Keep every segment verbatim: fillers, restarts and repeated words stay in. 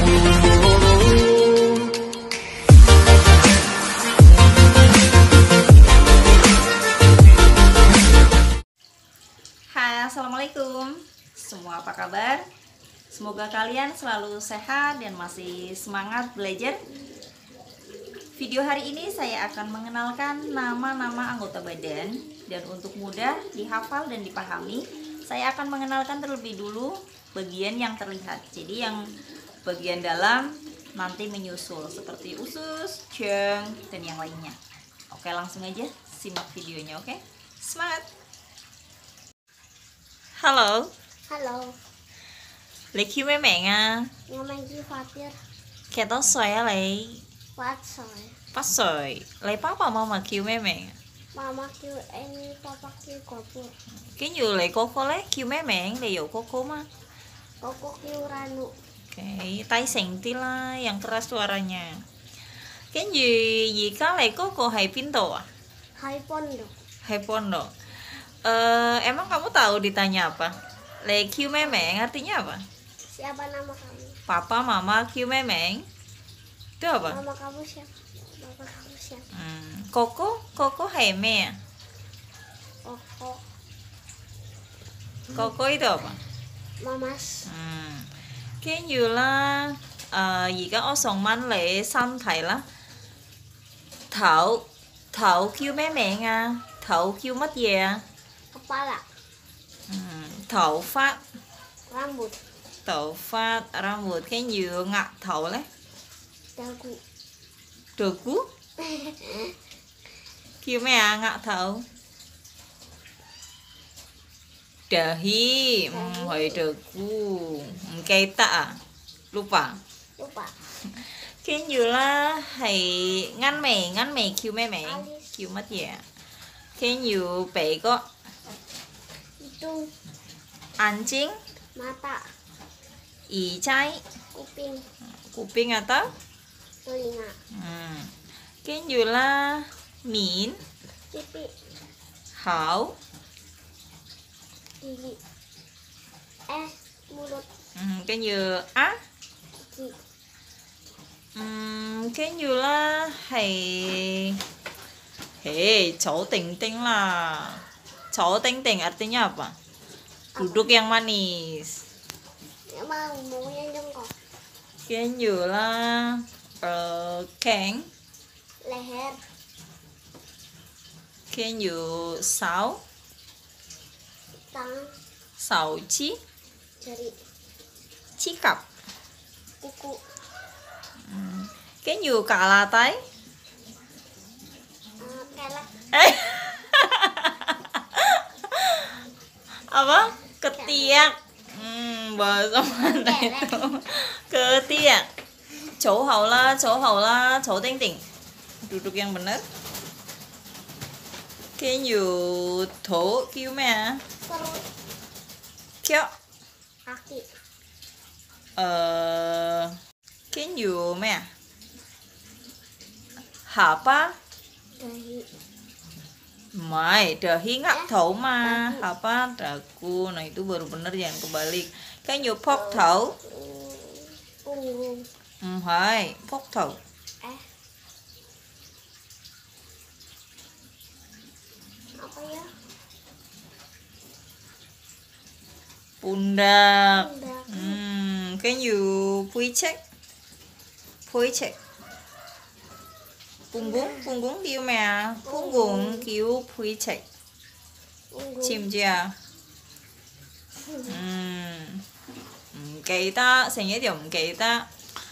Hai, assalamualaikum semua, apa kabar? Semoga kalian selalu sehat dan masih semangat belajar. Video hari ini saya akan mengenalkan nama-nama anggota badan, dan untuk mudah dihafal dan dipahami, saya akan mengenalkan terlebih dulu bagian yang terlihat. Jadi yang bagian dalam nanti menyusul seperti usus, jeng, dan yang lainnya. Oke, langsung aja simak videonya, oke? Semangat! Hello. Hello, Lấy kêu mấy mẹ à? nhà mình đi phát tiết Kẻ tóc xoay á lấy phát sỏi. bắt sợi. Lấy bắp vào mong mà kêu mấy mẹ. Mama kêu em, papa kêu có bữa. Cái như lấy cô cô lấy kêu mấy mẹ để dụ cô cô mah. Koko kêu Ranu. Oke, tai senti lah yang keras suaranya. Cái gì gì có lấy cô cô hay pinto à? Hai pondok. Hay pondok. Eh, emang kamu tahu ditanya apa? Lấy kêu mấy mẹ artinya apa? Siapa nama kamu? Papa, mama kêu mấy mẹ. Itu apa? Mama kamu siapa? Papa kamu siapa? Hmm, Koko, Koko hay mẹ. Koko, Koko itu apa? Mamas. Ừ. Cái như là à, gì cái ở sòng man lệ xăm thầy là Thảo Thảo kêu mấy mẹ à. Thảo kêu mất gì à? Kepala. Ừ. Thảo phát Rambut. Thảo phát rambut. Cái như ngặt thảo đấy. Dagu. Dagu. Kêu mấy à ngặt thảo. Dahi. Hmm, hỏi dagu. Cây tạ à? Lupa. Lupa. Cái như là hay ngăn mẹ ngăn mẹ kêu mấy mẹ kêu mất gì ạ? Cái như bé có Hidung. anjing, Mata. ý trái, Kuping. kuping atau Telinga. hmm. Cái như là miến, Pipi. hảo, Gigi. Eh, mulut. hmm. Cái như á, Gigi. hmm. Cái như là hay hei cowok ting ting lah. Cowok ting ting artinya apa? Duduk yang manis. Nếu mà muốn nhân trong cỏ. Cái như là uh, kén. Leher. Cái như sáu. Tangan. Sáu chi. Jari. Chi cặp. Kuku. Cái như cả là tay. Uh, kelek. Eh. Apa? Ketiak. Hmm, bahasa mana itu? Ketiak. Chỗ hậu là chỗ hậu là chỗ ting ting. Duduk yang benar. Cái như thổ kêu mẹ à? Perut. Kyo. Kaki. Ờ, cái như mẹ à? Hapa. Dahi. Mai, dahi nggak tahu mah apa dagu. Nah itu baru bener, jangan kebalik. Cái như phok thấu. Punggung. Hmm, hai, phok thấu. Eh. Apa ya? Pundak. Pundak. Hmm, cái như pui check. Pui check. Punggung, punggung kêu mẹ. Punggung kêu pui check. Punggung. Chim chưa? Ừm.唔記得，成日又唔記得。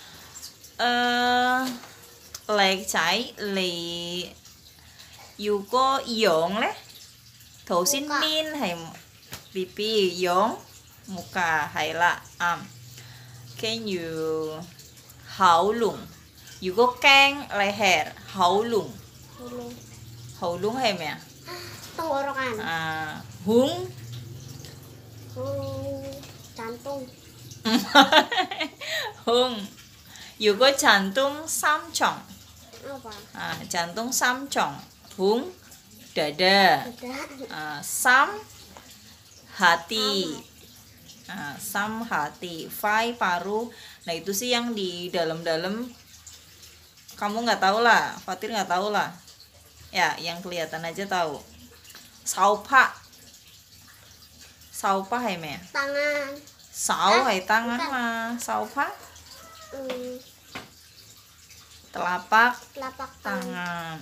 誒，叻仔你要個樣咧，頭先 min 係 B B 樣，muka 係啦，啱。跟住口龍，如果驚你係口龍， Hulu. 口龍係咩啊？ Tenggorokan. À, hung. Hulu. Jantung. Hung. Dù có jantung sam chong. Apa? À, jantung sam chong. Hung. Dada. Dada. À, sam hati. Nah, sam hati, fai paru. Nah itu sih yang di dalam-dalam kamu nggak tahu lah, Fatir nggak tahu lah. Ya, yang kelihatan aja tahu. Saupa, saupa hai me. Tangan. Sau Eh, hai tangan bukan. mah. Saupa Hmm, telapak telapak tangan. tangan.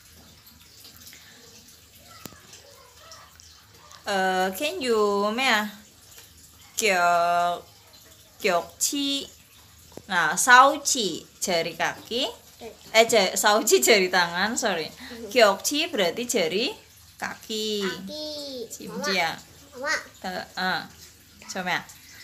Uh, can you me à? Gyok gyok chi. Nah, sau chi jari kaki. Eh, ja- sau chi jari tangan, sorry. Gyok chi berarti jari kaki. Kaki. Mama. Cimci ya. Mama. Tờ- à, cho mẹ.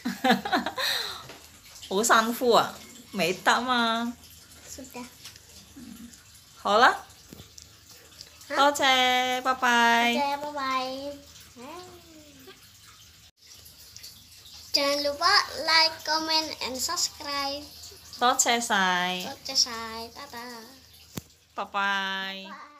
Ủa san phu à? Mấy tạm mà. Sudah. Hả là? Hah? Tốt chè, bye bye. Oke, bye bye. Jangan lupa like, comment, and subscribe. Tốt chè xài. Oke, say. Dadah. Bye bye. Bye.